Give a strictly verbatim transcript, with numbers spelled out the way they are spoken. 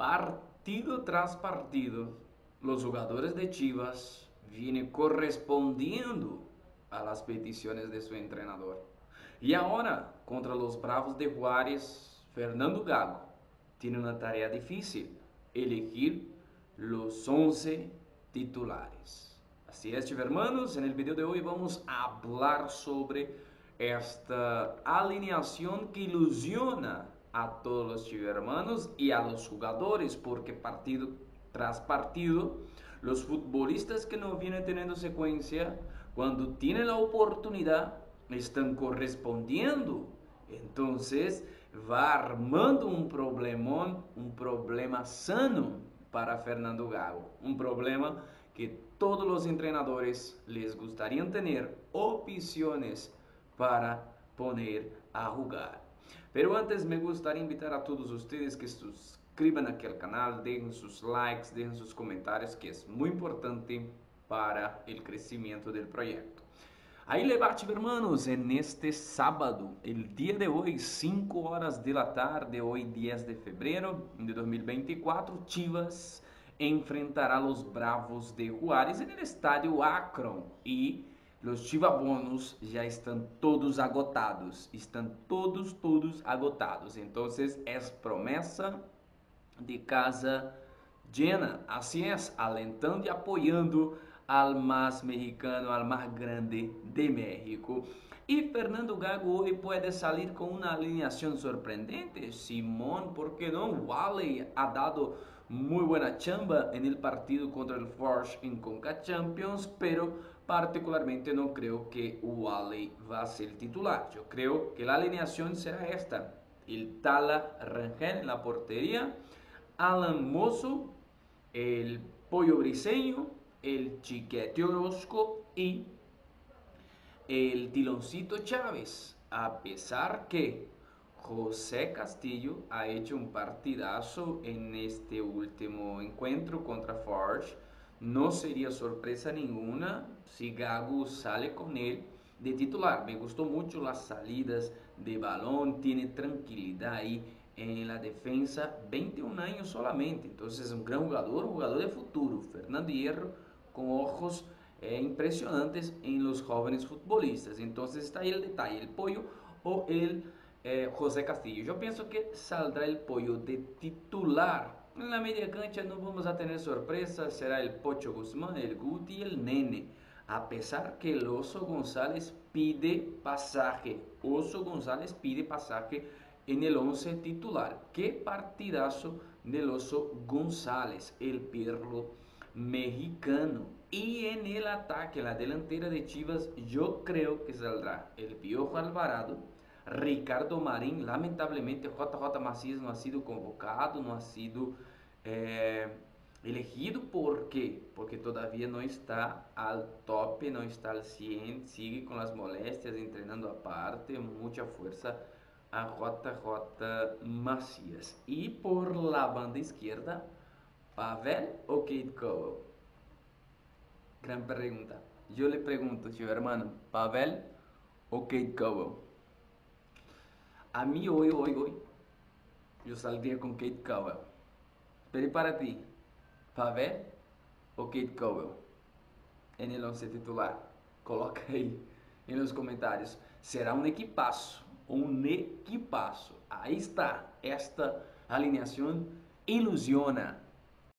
partido tras partido, los jugadores de Chivas vienen correspondiendo a las peticiones de su entrenador. Y ahora, contra los Bravos de Juárez, Fernando Gago tiene una tarea difícil: elegir los once titulares. Así es, chivermanos, en el video de hoy vamos a hablar sobre esta alineación que ilusiona a todos los chivermanos y a los jugadores, porque partido tras partido, los futbolistas que no vienen teniendo secuencia, cuando tienen la oportunidad, están correspondiendo. Entonces va armando un problemón, un problema sano para Fernando Gago, un problema que todos los entrenadores les gustaría tener opciones para poner a jugar. Pero antes me gustaría invitar a todos ustedes que suscriban aquí al canal, dejen sus likes, dejen sus comentarios, que es muy importante para el crecimiento del proyecto. Ahí le va, hermanos, en este sábado, el día de hoy, cinco horas de la tarde, hoy diez de febrero de dos mil veinticuatro, Chivas enfrentará a los Bravos de Juárez en el estadio Akron y los chivabonos ya están todos agotados, están todos, todos agotados. Entonces es promesa de casa llena, así es, alentando y apoyando al más mexicano, al más grande de México. Y Fernando Gago hoy puede salir con una alineación sorprendente. Simón, ¿por qué no? Wally ha dado muy buena chamba en el partido contra el Forge en Conca Champions, pero particularmente no creo que Wally va a ser titular. Yo creo que la alineación será esta: el Tala Rangel en la portería, Alan Mozo, el Pollo Briseño, el Chiquete Orozco y el Tiloncito Chávez. A pesar que José Castillo ha hecho un partidazo en este último encuentro contra Forge, no sería sorpresa ninguna si Gago sale con él de titular. Me gustó mucho las salidas de balón, tiene tranquilidad ahí en la defensa, veintiún años solamente, entonces es un gran jugador, un jugador de futuro. Fernando Hierro con ojos eh, impresionantes en los jóvenes futbolistas. Entonces está ahí el detalle: el Pollo o el eh, José Castillo. Yo pienso que saldrá el Pollo de titular. En la media cancha no vamos a tener sorpresas, será el Pocho Guzmán, el Guti y el Nene. A pesar que el Oso González pide pasaje, Oso González pide pasaje en el once titular. Qué partidazo del Oso González, el Pirlo mexicano. Y en el ataque, en la delantera de Chivas, yo creo que saldrá el Piojo Alvarado, Ricardo Marín. Lamentablemente J J Macías no ha sido convocado, no ha sido eh, elegido. ¿Por qué? Porque todavía no está al tope, no está al cien, sigue con las molestias, entrenando aparte, mucha fuerza a J J Macías. Y por la banda izquierda, ¿Pavel o Kate Cowell? Gran pregunta. Yo le pregunto, tío hermano, ¿Pavel o Kate Cowell? A mí hoy, hoy, hoy, yo saldría con Kate Cowell. Pero ¿y para ti? ¿Pavel o Kate Cowell en el once titular? Coloca aí en los comentarios. Será un equipazo, un equipazo. Ahí está, esta alineación ilusiona